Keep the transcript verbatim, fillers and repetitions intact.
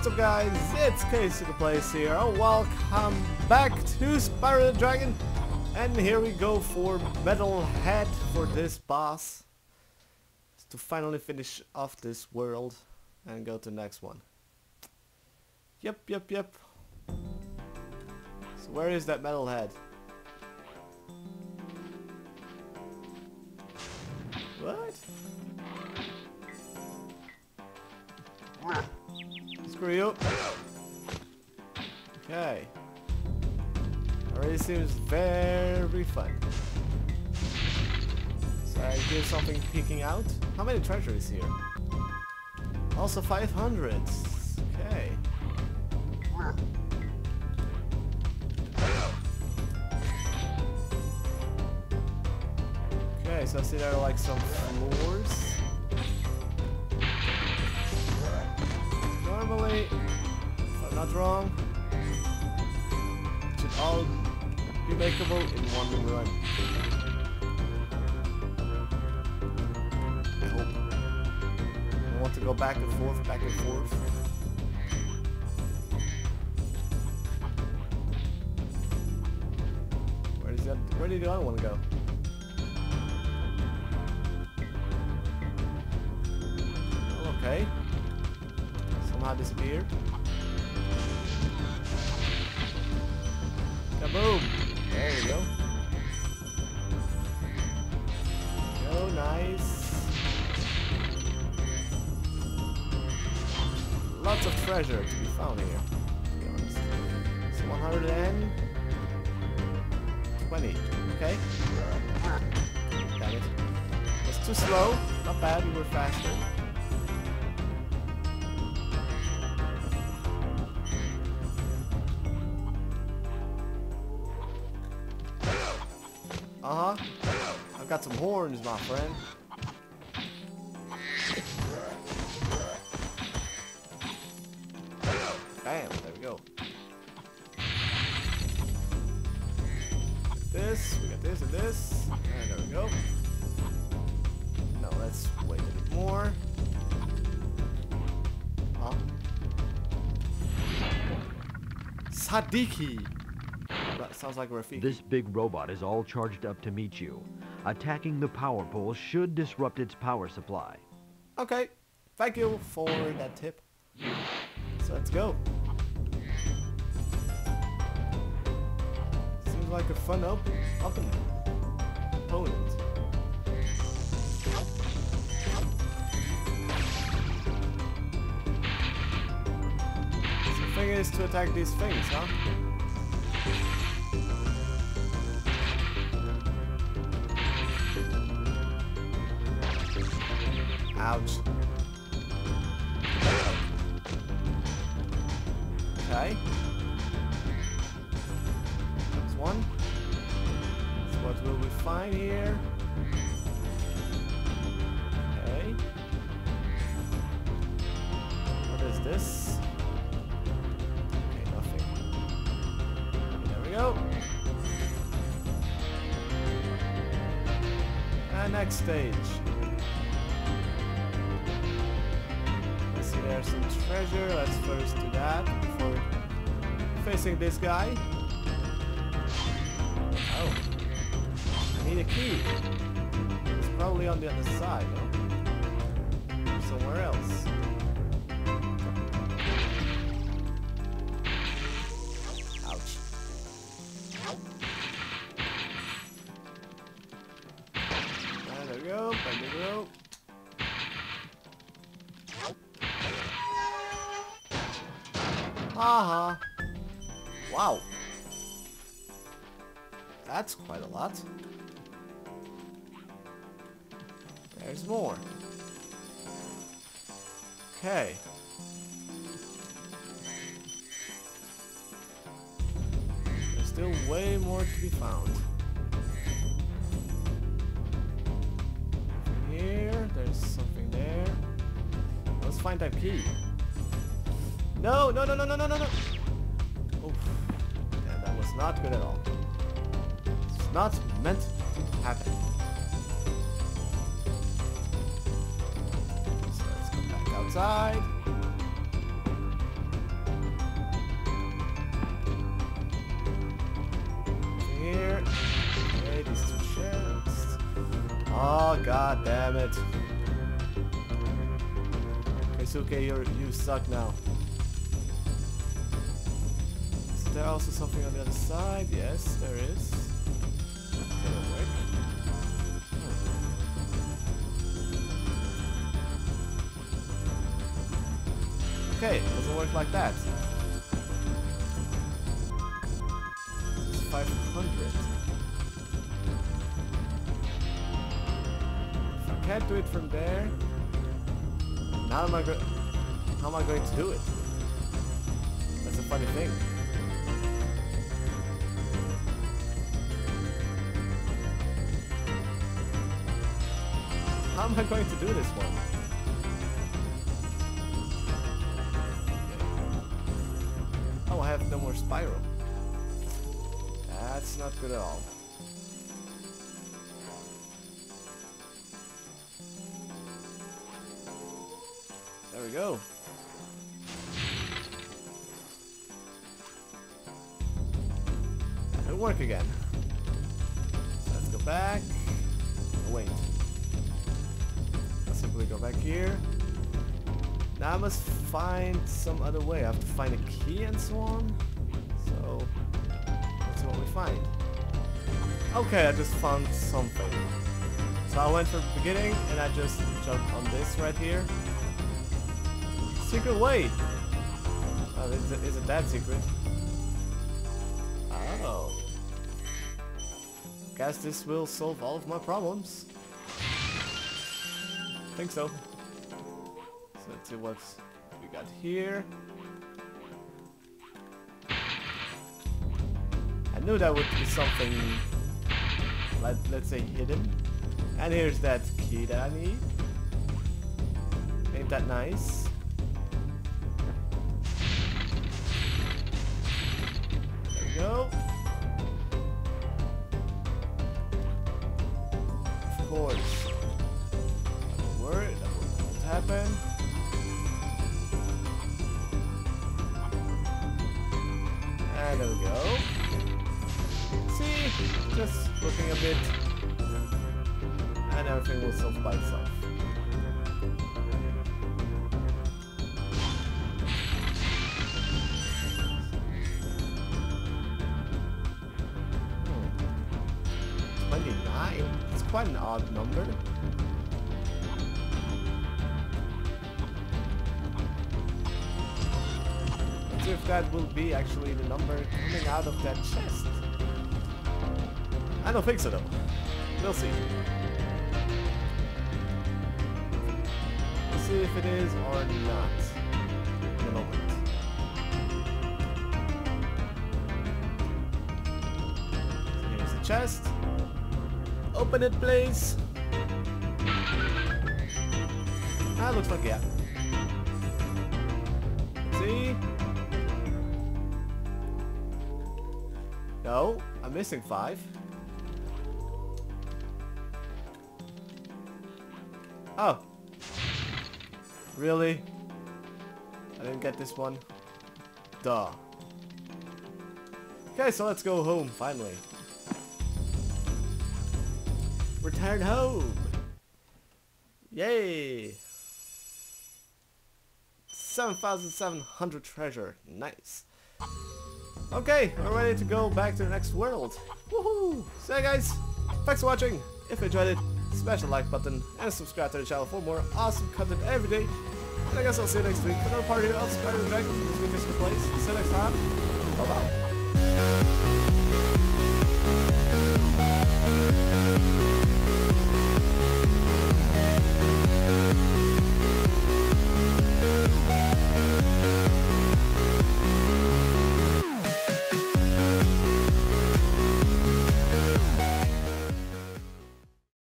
What's up, guys? It's Casey the Place here. Welcome back to Spyro the Dragon. And here we go for Metal Head for this boss. To finally finish off this world and go to the next one. Yep, yep, yep. So where is that Metal Head? What? Screw you. Okay. Already seems very fun. So I hear something peeking out. How many treasures here? Also five hundred. Okay. Okay, so I see there are like some floors. Normally, if I'm not wrong, it should all be makeable in one run. I hope. I don't want to go back and forth, back and forth. Where does that? Where did the other one go? Oh, okay. Somehow disappeared. Kaboom! There we go. Oh, nice. Lots of treasure to be found here, to be honest. So one hundred twenty. Okay. Damn it. It's too slow. Not bad, we were faster. Uh-huh. I've got some horns, my friend. Bam, there we go. This, we got this and this. And there we go. No, let's wait a bit more. Huh? Sadiki! That sounds like Rafiki. This big robot is all charged up to meet you. Attacking the power pole should disrupt its power supply. Okay, thank you for that tip. So let's go. Seems like a fun op opening. Opponent. So the thing is to attack these things, huh? Ouch. Okay. There's one. So what will we find here? Okay. What is this? Okay, nothing. There we go. And next stage. There's some treasure. Let's first do that before facing this guy. Oh, I need a key. It's probably on the other side, no? Somewhere else. Ouch. And there we go. There we go. Haha. Wow. That's quite a lot. There's more. Okay. There's still way more to be found. Here, there's something there. Let's find that key. No, no, no, no, no, no, no, no. Oof. Yeah, that was not good at all. It's not meant to happen. So let's go back outside. Oh, god damn it. Keisuke, you're, you suck now. Is there also something on the other side? Yes, there is. That'll work. Hmm. Okay, doesn't work like that. This is five hundred. Can't do it from there. How am I go how am I going to do it? That's a funny thing. How am I going to do this one? Okay. Oh, I have no more spiral. That's not good at all. There we go. It'll work again. So let's go back. Oh, wait. I'll simply go back here. Now I must find some other way. I have to find a key and so on. So let's see what we find. Okay, I just found something. So I went from the beginning and I just jumped on this right here. Secret way! Oh, is it, is it that secret? Oh. Guess this will solve all of my problems. Think so. So let's see what we got here. I knew that would be something, let, let's say, hidden. And here's that key that I need. Ain't that nice? Go. Of course. Don't worry, that won't happen. And there we go. See? Just looking a bit. And everything will solve by itself. twenty-nine? It's quite an odd number. Let's see if that will be actually the number coming out of that chest. I don't think so though. We'll see. Let's see if it is or not. In a moment. So here's the chest. Open it, please. Ah, looks like yeah. See? No, I'm missing five. Oh. Really? I didn't get this one. Duh. Okay, so let's go home, finally. Return home! Yay! seven thousand seven hundred treasure. Nice. Okay, we're ready to go back to the next world. Woohoo! So yeah, guys, thanks for watching. If you enjoyed it, smash the like button and subscribe to the channel for more awesome content every day. And I guess I'll see you next week for another party of Spyro the Dragon. This week is the place. See you next time. Bye bye.